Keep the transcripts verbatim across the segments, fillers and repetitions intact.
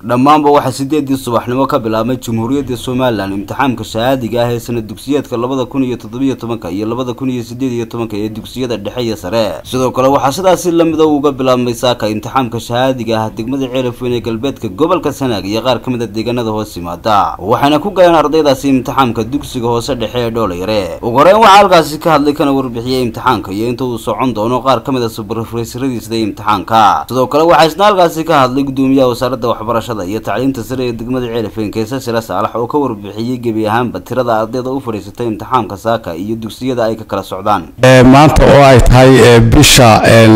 dhammaanba waxa sideedii subaxnimo ka bilaabmay Jamhuuriyadda Soomaaliland imtixaanka shahaadiga ah ee sanad dugsiyeedka labada kun iyo toddoba iyo toban iyo labada kun iyo siddeed iyo toban ee dugsiyada dhexe iyo sare. sidoo kale waxa sidaas la mid ah uga bilaabmay saaka imtixaanka shahaadiga ah degmada Ceelafweyn ee galbeedka gobolka Sanaag iyo qaar kamid ah deegaanada hoos yimaada, waxaana ku galeen ardaydaasi imtixaanka dugsiga hoose dhexe ee Dhoolayare. ugu horreyn waxa halkaasi ka hadlay kana warbixiyay imtixaanka iyo inta uu socon doono qaar kamid ah supervisor-radiisa imtixaanka. sidoo kale waxa isna halkaasi ka hadlay gudoomiyaha wasaaradda waxbarashada iyo tacliinta sare ee degmada Ceelafweyn Keesa Sila Saalax oo ka warbixiyay gebi ahaanba tirada ardayda u fariisatay imtixaanka saaka iyo dugsiyada ay ka kala socdaan. maanta oo ay tahay bisha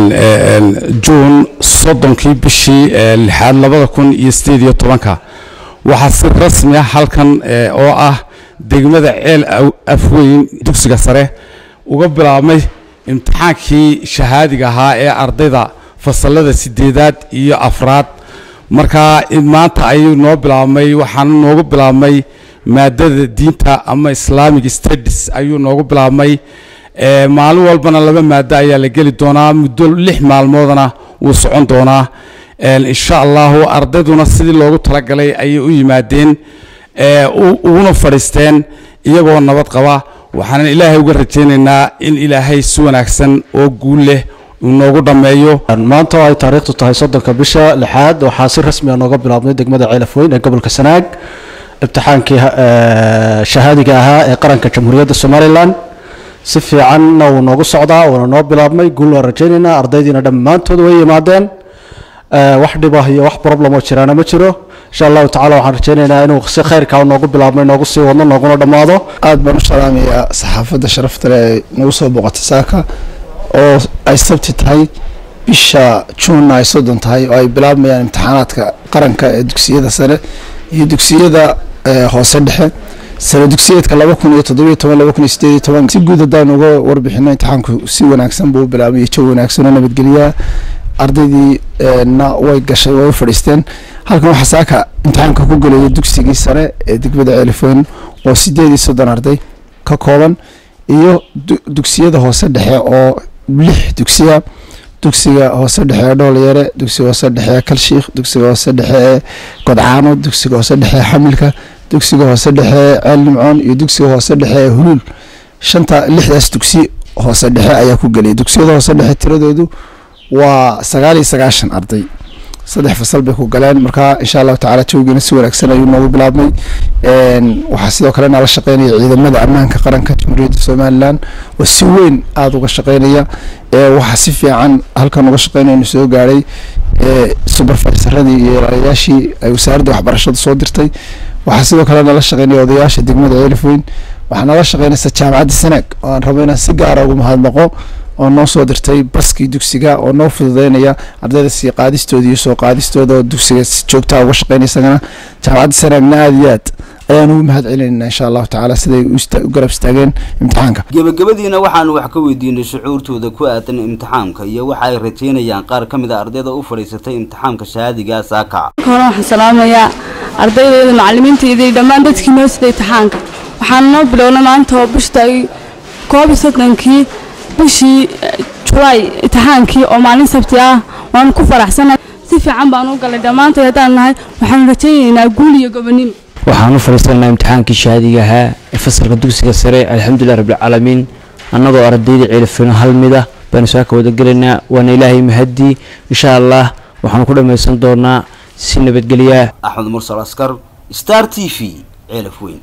June soddonkii bishii lixaad labada kun iyo siddeed iyo tobanka waxa si rasmi ah halkan oo ah degmada Ceelafweyn dugsiga sare uga bilaabmay imtixaankii shahaadiga ahaa ee ardayda fasalada sideedaad iyo afraad. marka maanta ayuu noo bilaabmay waxaan noogu bilaabmay maadada diinta ama Islamic Studies ayuu noogu bilaabmay. ee maalin walbana laba maado ayaa la geli doonaa muddo lix maalmoodna uu socon doonaa. een insha Allah ardayduna sidii loogu talagalay ayay u yimaadeen ee uuna fariisteen iyagoo nabad qaba. waxaan Ilaahay uga rajaynaynaa in Ilaahay si wanaagsan oo guul leh noogu dhameeyo. maanta ay taariikhdu tahay soddonka bisha lixaad waxaa si rasmi ah nooga bilaabmay degmada Ceelafweyn ee gobolka Sanaag imtixaankii shahaadiga ahaa ee qaranka Jamhuuriyadda Soomaaliland. si fiican uu noogu socdaa oo noo bilaabmay guul waan rajaynaynaa ardaydiina dhammaantood way yimaadeen. wax dhib ah iyo wax problem oo jirana ma jiro. insha Allah taala waxaan rajaynaynaa inuu si khayrka uu noogu bilaabmay noogu sii wadno nooguna dhamaado. aad baan u salaamayaa saxaafadda sharafta leh nagu soo boqotay saaka oo ay sabti tahay bisha June ay soddon tahay oo ay bilaabmayaan imtixaanaadka qaranka ee dugsiyada sare iyo dugsiyada hoose dhexe. sare dugsiyeedka laba kun iyo toddoba iyo toban laba kun iyo siddeed iyo toban si guud ah uga warbixino imtixaanku si wanaagsan buu bilaabmay jawi wanaagsan oo nabadgelyo. ardaydii na way gashay way fadhiisteen. halkan waxa saaka imtixaanka ku galay dugsigii sare ee degmada Ceelafweyn oo siddeed iyo soddon arday ka kooban iyo dugsiyada hoose dhexe oo lix dugsiya. dugsiga hoose dhexe ee Dhoolayare, dugsiga hoose dhexe ee Kalshiikh, dugsiga hoose dhexe ee Godcaano, dugsiga hoose dhexe ee Xamilka, dugsiga hoose dhexe ee Ceel Nimcoon iyo dugsiga hoose dhexe ee Hulul. shanta lixdaas dugsi hoose dhexe ayaa ku galay. dugsiyada hoose dhexe tiradoodu waa sagaal iyo sagaashan arday. saddex fasal bay ku galeen. marka insha Allah taala jawgiina si wanaagsan ayuu noogu bilaabmay. een waxa sidoo kale nala shaqeynaya ciidamada ammaanka qaranka Jamhuuriyadda Soomaaliland oo si weyn aad uga shaqeynaya. ee waxa si fiican halkan uga shaqeynayna soo gaaray ee supervisor-radii iyo ilaaliyaashii ay wasaaradda waxbarashada soo dirtay. waxa sidoo kale nala shaqeynaya odayaasha degmada Ceelafweyn. waxa nala shaqeynaysa jaamacadda Sanaag oo aan rabo inaan si gaar ah ugu mahadnaqo oo noo soo dirtay baskii dugsiga oo noo fududeynaya ardayda si qaadistooda iyo soo qaadistooda oo dugsiga si joogto ah uga shaqeynaysa. jaamacadda Sanaagna aad iyo aad ayaan ugu mahad celinaynaa insha Allah taala siday u garab istaageen imtixaanka. gabagabadiina waxaan wax ka weydiinay shucuurtooda ku aadan imtixaanka iyo waxa ay rajaynayaan qaar kamid ah ardayda u fariisatay imtixaanka shahaadiga saaka. waxaan salaamayaa ardayda macallimiinta dhammaan dadkii noo siday imtixaanka. waxaan noo bilownay maanta oo bishay koob iyo soddonkii bishii July imtixaankii oo maalin sabti ah. waan ku faraxsanahay si fiican baan u galay dhammaantood hadaan nahay. waxaan rajaynaynaa guul iyo gobonimo. waxaan u fariisanay imtixaankii shahaadiga ahaa ee fasalka dugsiga sare alxamdulillaah rabbil caalamiin. annagoo ardayda Ceelafweyn hal mid ah baan soo ka wada galeynaa. waana Ilaahay mahadi. insha Allah waxaan ku dhameysan doonaa si nabadgelyo. Axmed Mursal Askar, Star T V, Ceelafweyn.